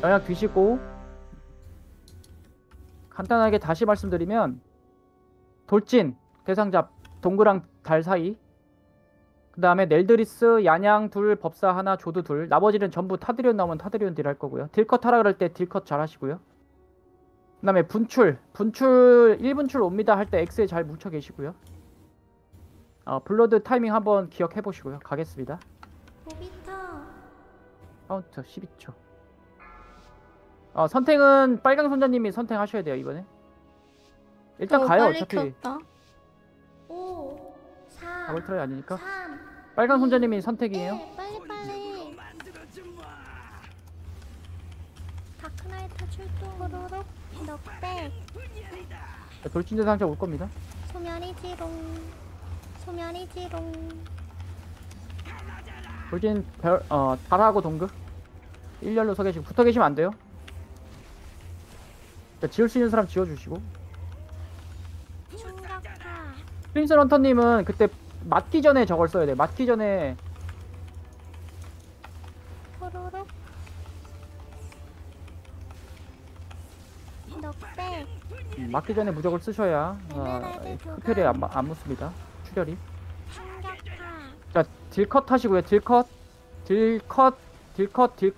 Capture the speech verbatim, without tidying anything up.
영약 드시고, 간단하게 다시 말씀드리면 돌진 대상잡 동그랑 달 사이, 그 다음에 넬드리스 야냥 둘 법사 하나 조드 둘, 나머지는 전부 타드리온 나오면 타드리온 딜 할 거고요. 딜컷 하라 그럴 때 딜컷 잘 하시고요. 그 다음에 분출 분출 일 분출 옵니다 할 때 X에 잘 뭉쳐 계시고요. 어, 블러드 타이밍 한번 기억해 보시고요. 가겠습니다. 오비터. 카운터 십이 초. 어, 선택은 빨강 손자님이 선택하셔야 돼요. 이번에 일단 어, 가요. 빨리 어차피 켰다. 오, 사, 더블 트라이 아니니까 삼, 빨강 손자님이 선택이에요. 일. 빨리 빨리. 다크나이트 출동. 호로록. 넉백. 돌진대 상자 올 겁니다. 소멸이 지롱. 소멸이 지롱. 돌진 별, 어, 달하고 동급 일렬로 서 계시고 붙어 계시면 안 돼요. 자, 지울 수 있는 사람 지워주시고. 충격파. 프린스 런터님은 그때 맞기 전에 저걸 써야 돼. 맞기 전에 호로록. 넉백. 음, 맞기 전에 무적을 쓰셔야 어, 흡혈이 안, 마- 안 묻습니다. 출혈이. 충격파. 자, 딜컷 하시고요. 딜컷 딜컷 딜컷 딜컷